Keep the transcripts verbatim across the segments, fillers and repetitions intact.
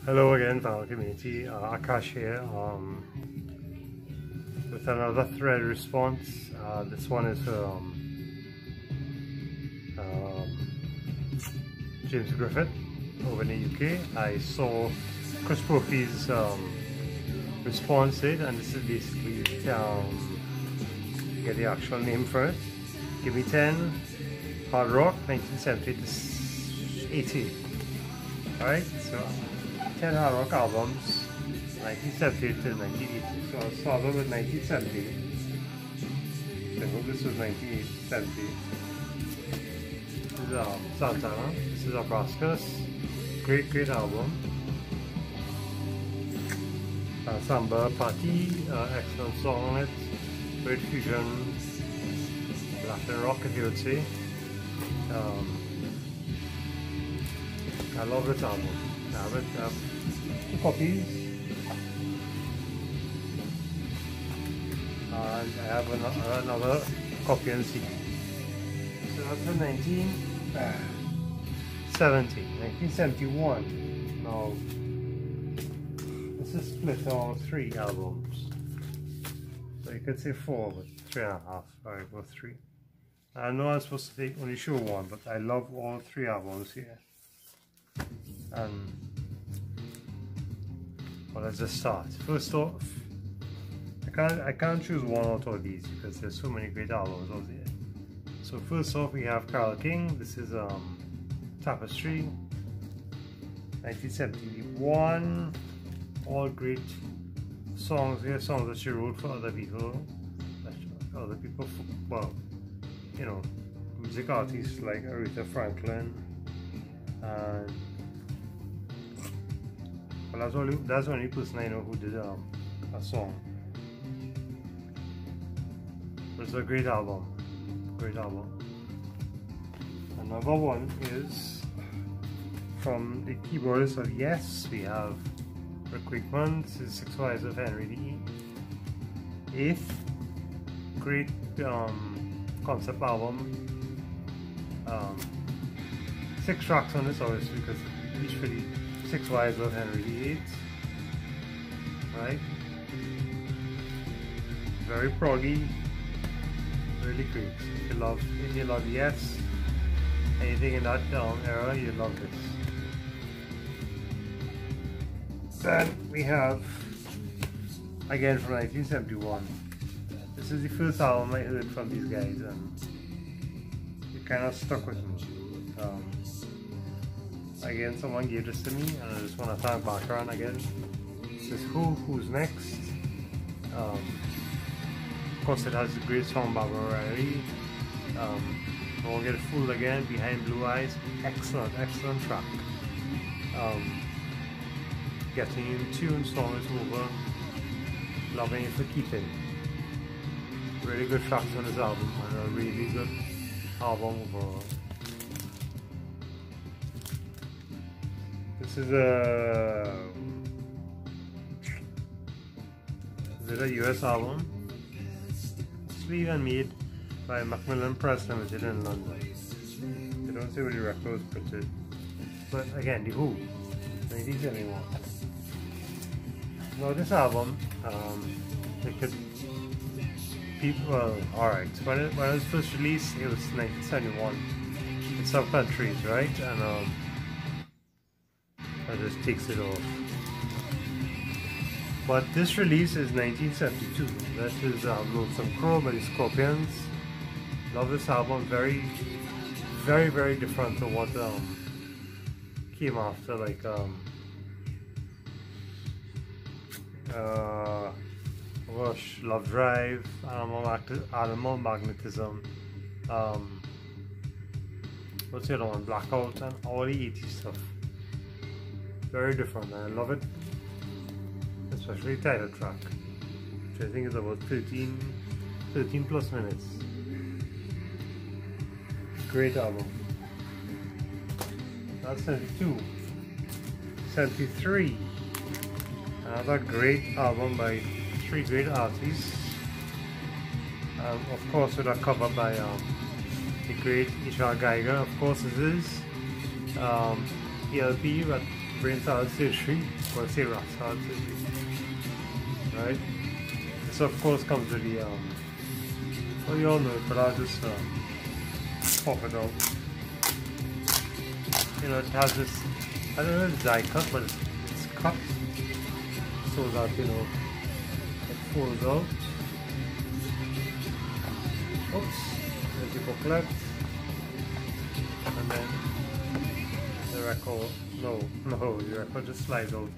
Hello again, fellow community. Uh, Akash here um, with another thread response. Uh, this one is from um, James Griffith over in the U K. I saw Chris Brophy's um, response to it, and this is basically um, get the actual name for it. Gimmie ten, Hard Rock, nineteen seventy to eighty. Alright, so ten hard rock albums, nineteen seventy to nineteen eighty. So I'll start with nineteen seventy. I hope this was nineteen seventy. This is um, Santana. This is Nebraska's. Great, great album. Uh, Samba Party, uh, excellent song on it. Great fusion, Latin rock if you would say. Um, I love this album. I have it. I have two copies. And I have another, another copy on C D. So that's from nineteen seventy. nineteen seventy-one. Now, this is split on three albums. So you could say four, but three and a half. Alright, well, three. I know I'm supposed to take only show one, but I love all three albums here. And well, let's just start. First off, I can't I can't choose one out of these because there's so many great albums out there. So first off, we have Carole King. This is um, Tapestry, nineteen seventy-one. All great songs here, songs that she wrote for other people, other people, well, you know, music artists like Aretha Franklin. And well, that's only that's the only person I know who did um, a song. But it's a great album, great album. Another one is from the keyboardist of Yes. We have Rick Wakeman. This is Six Wives of Henry the Eighth. Great um, concept album. Um, six tracks on this, obviously, because each for the Six Wives of Henry the Eighth, right? Very proggy, really great. If you love, if you love Yes, anything in that um, era, you love this. Then we have, again from nineteen seventy-one. This is the first album I heard from these guys, and it kind of stuck with me. Um, Again, someone gave this to me, and I just want to thank Background again. This is Who, Who's Next. Um, of course, it has the great song Barbara Riley. Um, Won't Get Fooled Again, Behind Blue Eyes. Excellent, excellent track. Um, Getting in Tune, Storm is Over. Loving It for Keeping. Really good tracks on this album, and a really good album overall. This is a is it a U S album? Sleeved and made by Macmillan Press Limited in London. They don't say where the record was printed, but again, the Who, nineteen seventy-one. Now this album, um, it could people. Well, all right. So when it, when it was first released, it was nineteen seventy-one in some countries, right? And um. That just takes it off. But this release is nineteen seventy-two. That is um, Lonesome Crow by the Scorpions. Love this album. Very, very, very different to what um, came after, like um, uh, Rush, Love Drive, Animal, Magnet Animal Magnetism. Um, what's the other one? Blackout, and all the eighties stuff. Very different, and I love it, especially the title track, which I think is about thirteen, thirteen plus minutes. Great album. That's seventy-two. seventy-three. Another great album by three great artists. Um, of course, with a cover by um, the great Ishar Geiger. Of course, it is um, E L P, but brain salad surgery, or say rat salad surgery, right? This of course comes with the, um, well you all know it, but I'll just uh, pop it out. You know, it has this, I don't know if it's die cut, but it's, it's cut so that, you know, it folds out. Oops, there's the booklet. And then the record, no, no, the record just slides out.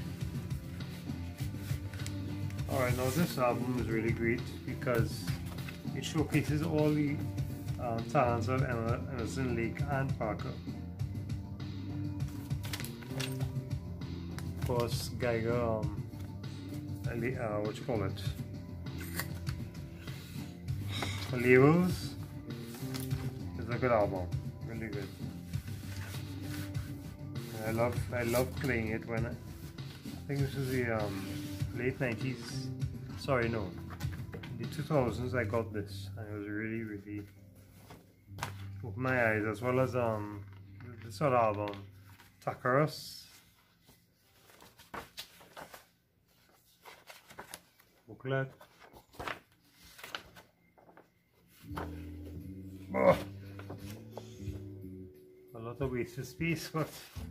Alright, now this album is really great because it showcases all the um, talents of Emerson, Lake and Parker. Of course, Geiger, um, uh, what you call it? Labels is a good album, really good. I love, I love playing it when I, I think this was the um, late nineties. Sorry, no, the two thousands. I got this, and it was really, really opened my eyes, as well as um this other album, Takaros. Booklet. Oh. A lot of wasted space, but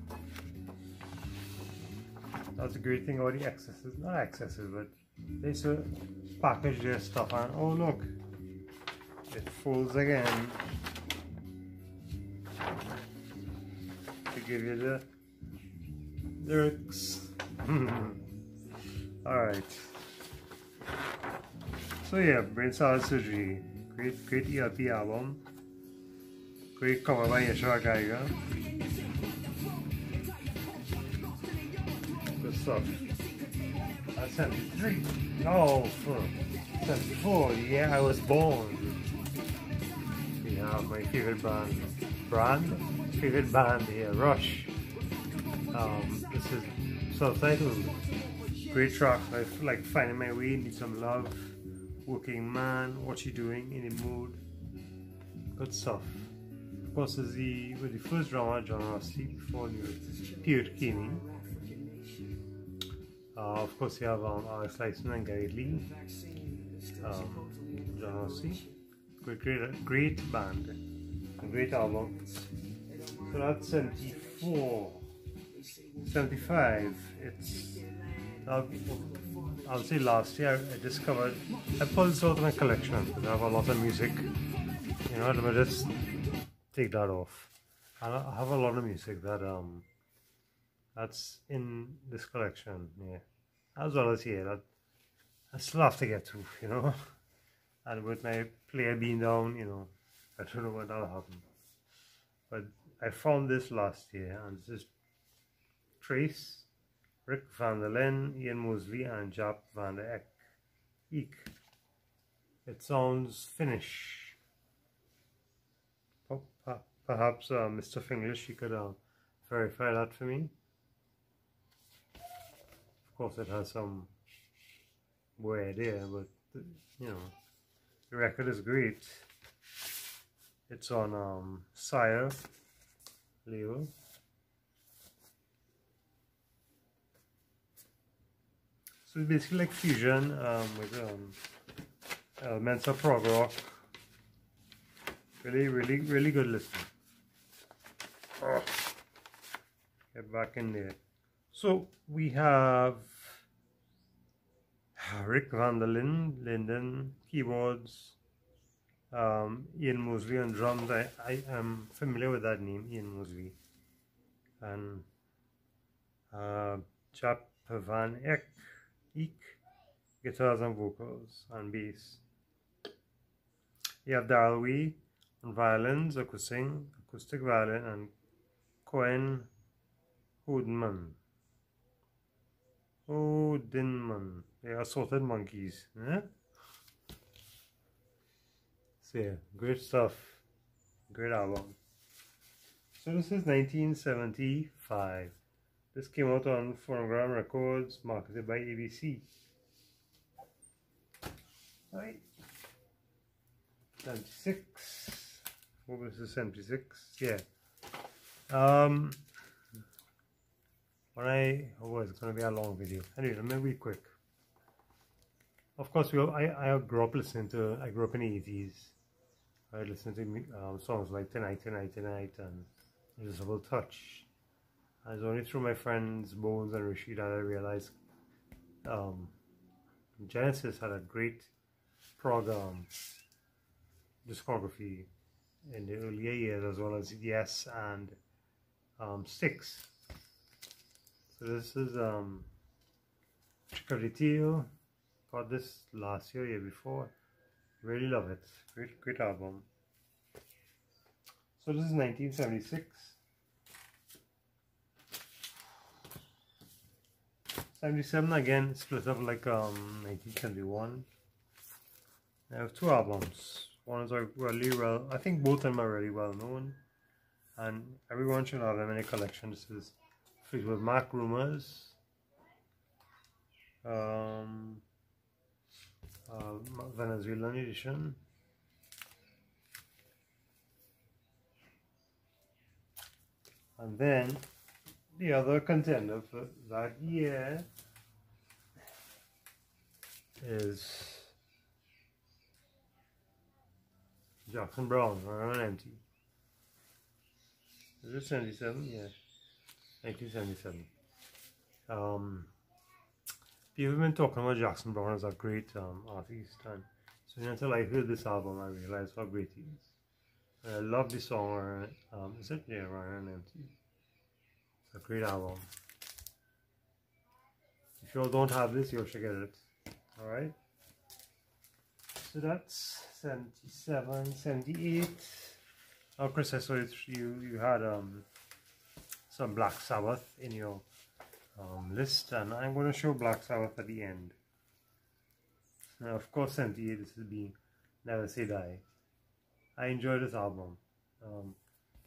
that's a great thing about the excesses. Not excesses, but they sort of package their stuff and oh look, it folds again to give you the lyrics. Alright. So yeah, Brain Salad Surgery. Great, great E L P album. Great cover by Yeshua Geiger. Good stuff. That's seventy-three. Oh, seventy-four. The year I was born. We have my favorite band. Brand? Favorite band here, Rush. Um, this is self-titled. Great track. I feel like Finding My Way, Need Some Love. Working Man, What You Doing, In the Mood. Good stuff. Of course, is the with the first drama, John Rossi, before the period came in. Uh, of course, you have um, Alex Lifeson and Gary Lee. Um, John Rossi. Great, great, great band. A great album. So that's seventy-four. seventy-five. It's. Uh, I would say last year I discovered, I pulled this out of my collection because I have a lot of music, you know, let me just take that off. I have a lot of music that um that's in this collection, yeah, as well as here, that I still have to get to, you know, and with my player being down, you know, I don't know when that'll happen, but I found this last year, and this is Trace, Rick van der Linde, Ian Mosley, and Jaap van der Eek. It sounds Finnish. Perhaps uh, Mister Finglish, you could uh, verify that for me. Of course, it has some weird there, but you know, the record is great. It's on um, Sire label. So it's basically like fusion um, with um, elements of prog rock. Really, really, really good listening. Oh, get back in there. So we have Rick van der Linde, Linden, keyboards, um, Ian Mosley on drums. I, I am familiar with that name, Ian Mosley. And uh, Jaap van Eek. Eek, guitars and vocals and bass. You have Darrell Wee on violins, acoustic, acoustic violin, and Cohen Hoodman. Hoodinman. They are assorted monkeys. Eh? So yeah, great stuff. Great album. So this is nineteen seventy-five. This came out on Phonogram Records, marketed by A B C. Right. seventy-six. What was this, seventy-six? Yeah. Um, when I oh it's gonna be a long video. Anyway, let me be quick. Of course, we I I grew up listening to I grew up in the eighties. I listened to um, songs like Tonight, Tonight, Tonight, and Invisible Touch. And it's only through my friends Bones and Rishi that I realized um, Genesis had a great prog um, discography in the earlier years, as well as Yes and um, Styx. So this is um, Trick of the Tail. Got this last year, year before. Really love it. Great, great album. So this is nineteen seventy-six. seventy-seven again, split up like um, nineteen seventy-one. I have two albums. One is like really well, I think both of them are really well known, and everyone should have them in a collection. This is Fleetwood Mac Rumors, um, uh, Venezuelan edition, and then the other contender for that year is Jackson Brown, Run on Empty. Is it seventy-seven? Yeah, nineteen seventy-seven. Um, people have been talking about Jackson Brown as a great um, artist, and so until I heard this album, I realized how great he is. And I love the song. Um, is it? Yeah, Run on Empty. It's a great album. If you all don't have this, you should get it. Alright? So that's seventy-seven, seventy-eight. Oh, Chris, I saw you, you had um, some Black Sabbath in your um, list, and I'm going to show Black Sabbath at the end. Now, of course, seventy-eight, this is being Never Say Die. I enjoy this album. Um,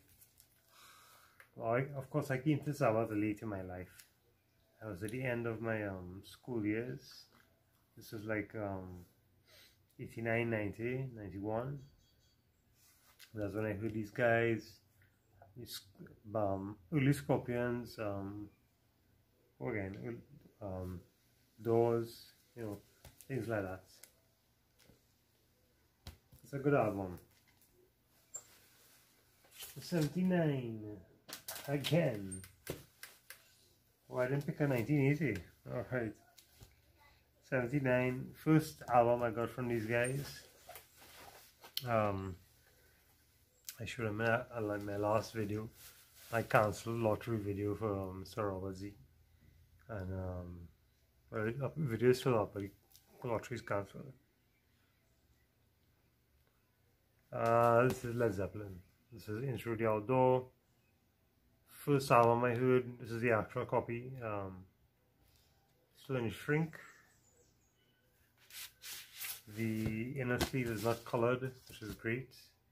well, I, of course, I came to Sabbath late in my life. I was at the end of my um, school years. This was like um, eighty-nine, ninety, ninety-one. That's when I heard these guys, these um, early Scorpions, um, again, um, Doors, you know, things like that. It's a good album. seventy-nine, again. Oh, I didn't pick a nineteen eighty. Alright. seventy-nine, first album I got from these guys. Um, I showed them in my last video. I cancelled lottery video for um, Mister Robert Z. And um, well, the video is still up, but the lottery is cancelled. Uh, this is Led Zeppelin. This is Intro to the Outdoor. First album I heard. This is the actual copy. Um, still in shrink. The inner sleeve is not colored, which is great.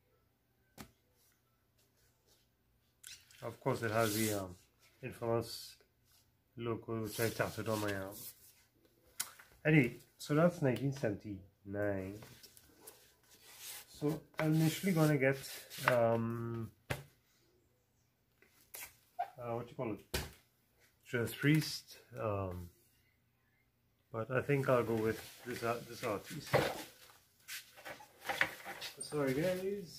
Of course, it has the um, infamous logo which I tattooed on my arm. Anyway, so that's nineteen seventy-nine. So I'm initially gonna get um, uh, what you call it, Judas Priest, um, but I think I'll go with this uh, this artist. Sorry guys.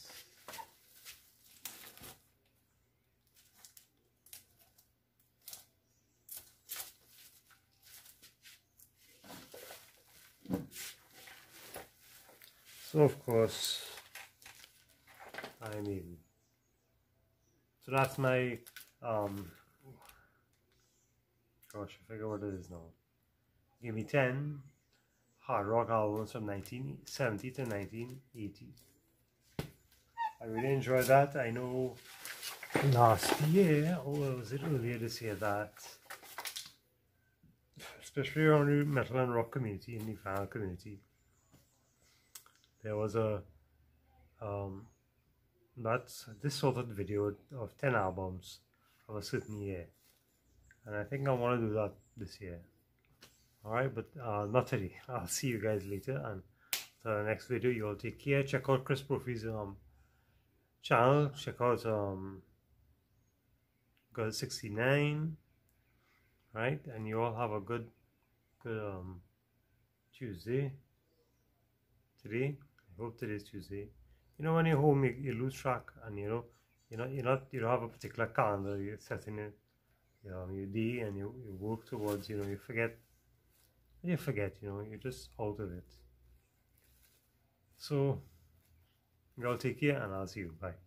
So of course, I mean, so that's my, um, gosh, I forget what it is now. Gimme ten hard rock albums from nineteen seventy to nineteen eighty. I really enjoyed that. I know last year, or was it earlier this year, that especially around the metal and rock community, in the fan community, there was a um, that's this sort of video of ten albums of a certain year, and I think I want to do that this year. Alright, but uh, not today. I'll see you guys later, and till the next video, you all take care. Check out Chris Brophy's um, channel. Check out um, Girl sixty-nine. right? And you all have a good, good um, Tuesday today. I hope today's Tuesday. You know, when you're home, you, you lose track, and you know, you're not, you're not, you don't have a particular calendar. You're setting it, you know, your day, and you, you work towards. You know, you forget, you forget. You know, you're just out of it. So, y'all take care, and I'll see you. Bye.